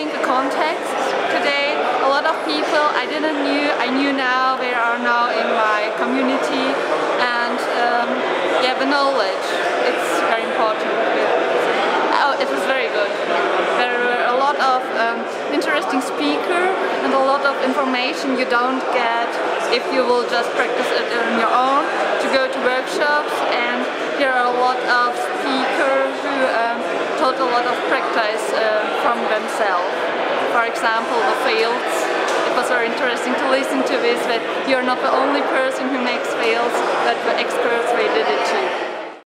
think the context today, a lot of people I knew now, they are now in my community, and yeah, the knowledge, it's very important. Oh, it was very good. There were a lot of interesting speakers and a lot of information you don't get if you will just practice it on your own, to go to workshops, and there are a lot of speakers who taught a lot of practice from themselves. For example, the fields. It was very interesting to listen to this, that you're not the only person who makes fields, but the experts, they did it too.